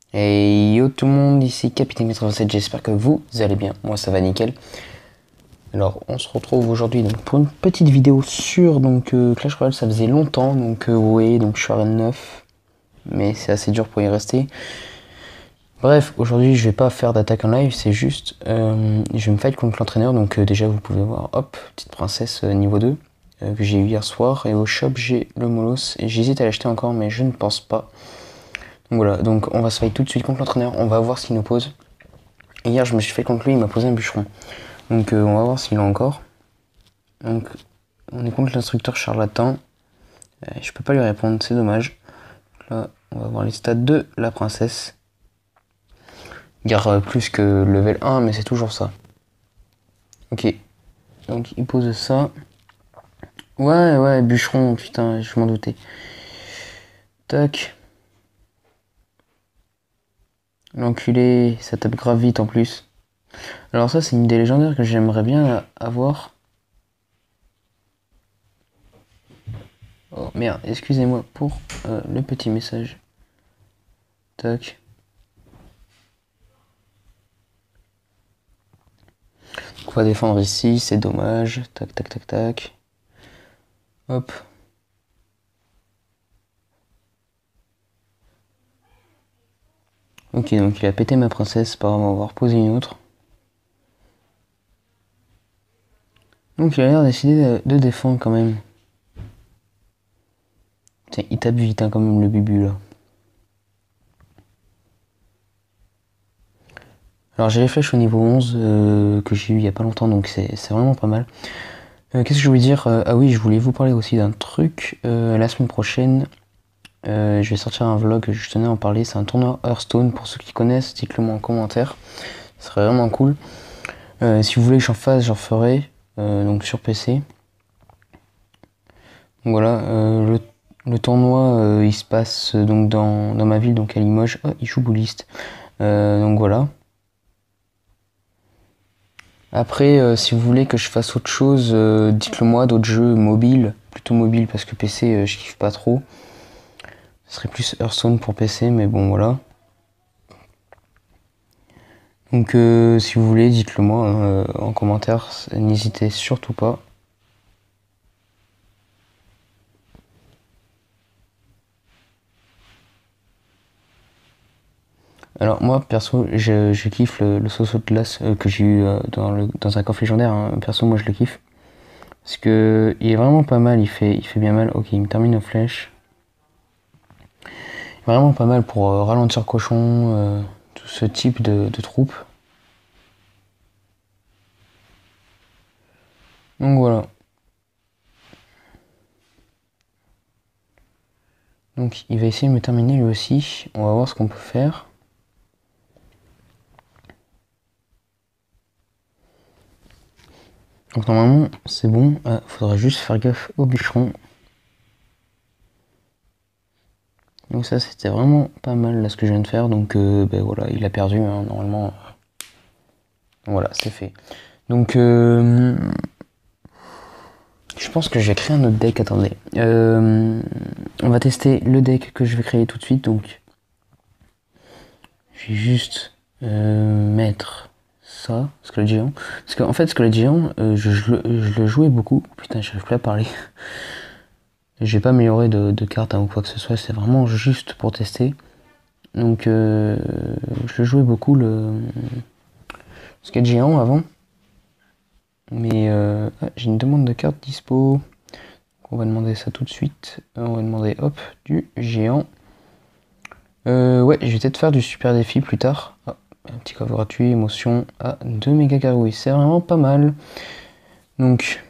Et yo tout le monde, ici Capitaine 87, j'espère que vous allez bien, moi ça va nickel. Alors on se retrouve aujourd'hui donc pour une petite vidéo sur Clash Royale, ça faisait longtemps, oui, donc je suis à Arène 9, mais c'est assez dur pour y rester. Bref, aujourd'hui je vais pas faire d'attaque en live, c'est juste, je vais me fight contre l'entraîneur, déjà vous pouvez voir, hop, petite princesse niveau 2, que j'ai eu hier soir, et au shop j'ai le Molos, et j'hésite à l'acheter encore mais je ne pense pas. Donc voilà, donc on va se fight tout de suite contre l'entraîneur, on va voir ce qu'il nous pose. Hier je me suis fait contre lui, il m'a posé un bûcheron. On va voir s'il a encore. Donc on est contre l'instructeur charlatan. Je peux pas lui répondre, c'est dommage. Là, on va voir les stats de la princesse. Gare plus que level 1, mais c'est toujours ça. Ok. Donc il pose ça. Ouais, bûcheron, putain, je m'en doutais. Tac. L'enculé, ça tape grave vite en plus. Alors ça, c'est une des légendaires que j'aimerais bien avoir. Oh merde, excusez-moi pour le petit message. Tac. On va défendre ici, c'est dommage. Tac, tac, tac, tac. Hop. Ok, donc il a pété ma princesse par avoir posé une autre. Donc il a l'air décidé de défendre quand même. Tiens, il tape vite hein, quand même le bubu là. Alors j'ai les flèches au niveau 11 que j'ai eu il y a pas longtemps, donc c'est vraiment pas mal. Qu'est-ce que je voulais dire? Ah oui, je voulais vous parler aussi d'un truc. La semaine prochaine, je vais sortir un vlog, je tenais à en parler. C'est un tournoi Hearthstone. Pour ceux qui connaissent, dites-le moi en commentaire. Ce serait vraiment cool. Si vous voulez que j'en fasse, j'en ferai. Donc sur PC. Donc voilà, le tournoi il se passe donc dans ma ville, donc à Limoges. Oh, il joue bouliste. Donc voilà. Après, si vous voulez que je fasse autre chose, dites-le moi, d'autres jeux mobiles, plutôt mobiles parce que PC je kiffe pas trop. Ce serait plus Hearthstone pour PC, mais bon voilà. Donc si vous voulez, dites-le moi en commentaire, n'hésitez surtout pas. Alors moi perso je kiffe le saut de glace que j'ai eu dans un coffre légendaire, hein. Perso moi je le kiffe. Parce que il est vraiment pas mal, il fait bien mal. Ok, il me termine aux flèches. Vraiment pas mal pour ralentir cochon, tout ce type de troupes. Donc voilà. Donc il va essayer de me terminer lui aussi. On va voir ce qu'on peut faire. Donc normalement c'est bon. Faudra juste faire gaffe au bûcheron. Donc ça c'était vraiment pas mal là ce que je viens de faire. Donc ben voilà, il a perdu hein, normalement. Voilà, c'est fait. Donc je pense que je vais créer un autre deck. Attendez. On va tester le deck que je vais créer tout de suite. Donc je vais juste mettre ça, Squelette Géant. Parce qu'en fait, Squelette Géant, je le jouais beaucoup. Putain, j'arrive plus à parler. J'ai pas amélioré de cartes hein, ou quoi que ce soit. C'est vraiment juste pour tester. Donc je le jouais beaucoup le Squelette Géant avant. Mais j'ai une demande de carte dispo. On va demander ça tout de suite. On va demander hop du géant. Ouais, je vais peut-être faire du super défi plus tard. Ah, un petit coffre gratuit, émotion à 2 méga gargouilles. C'est vraiment pas mal. Donc,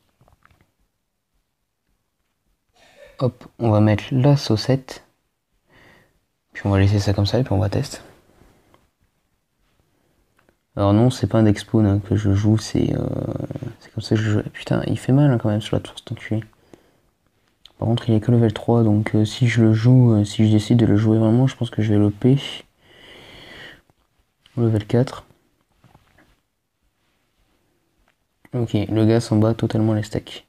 hop, on va mettre la saucette. Puis on va laisser ça comme ça et puis on va tester. Alors non, c'est pas un deck spawn hein, que je joue, c'est comme ça que je joue. Putain, il fait mal hein, quand même sur la tour, cet enculé. Par contre, il est que level 3, donc si je le joue, si je décide de le jouer vraiment, je pense que je vais l'OP. Level 4. Ok, le gars s'en bat totalement les stacks.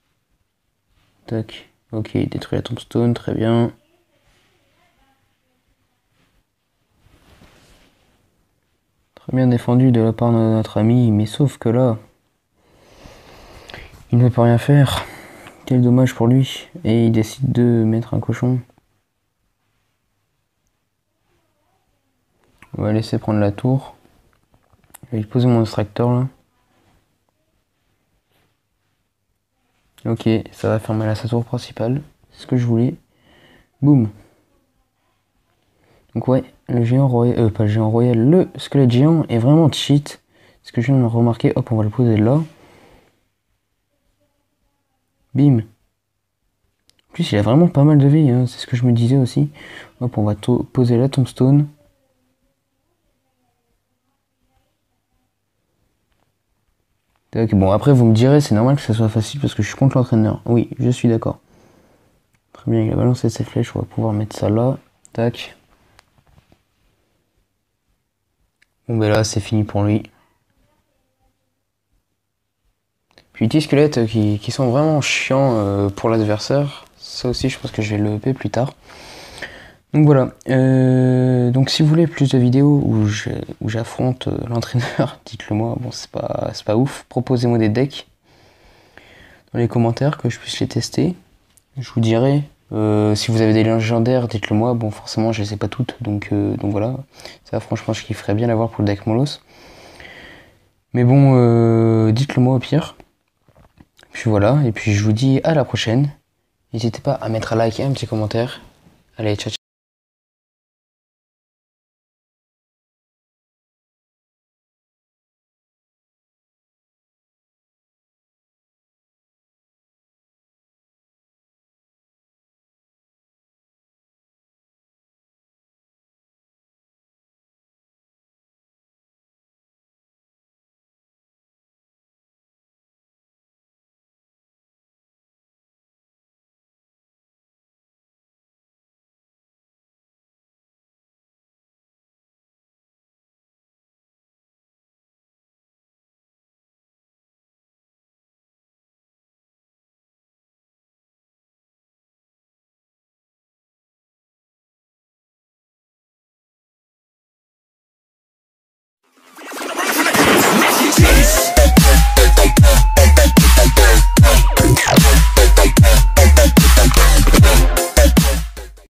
Tac. Ok, il détruit la tombstone, très bien. Très bien défendu de la part de notre ami, mais sauf que là, il ne peut rien faire. Quel dommage pour lui. Et il décide de mettre un cochon. On va laisser prendre la tour. Je vais poser mon extracteur là. Ok, ça va faire mal à sa tour principale. C'est ce que je voulais. Boum. Donc ouais, le géant royal, pas le géant royal, le squelette géant est vraiment cheat. Ce que je viens de remarquer, hop, on va le poser là. Bim. En plus, il a vraiment pas mal de vie, hein, c'est ce que je me disais aussi. Hop, on va poser la tombstone. Tac, bon, après, vous me direz, c'est normal que ça soit facile parce que je suis contre l'entraîneur. Oui, je suis d'accord. Très bien, il a balancé ses flèches, on va pouvoir mettre ça là. Tac. Bon, ben là, c'est fini pour lui. Puis petits squelettes qui sont vraiment chiants pour l'adversaire. Ça aussi, je pense que je vais le EP plus tard. Donc voilà. Donc si vous voulez plus de vidéos où j'affronte l'entraîneur, dites-le moi. Bon, c'est pas ouf. Proposez-moi des decks dans les commentaires que je puisse les tester. Je vous dirai. Si vous avez des légendaires, dites-le moi. Bon, forcément, je les ai pas toutes. Donc voilà. Ça, franchement, je kifferais bien l'avoir pour le deck Molos. Mais bon, dites-le moi au pire. Puis voilà, et puis je vous dis à la prochaine. N'hésitez pas à mettre un like et un petit commentaire. Allez, ciao, ciao.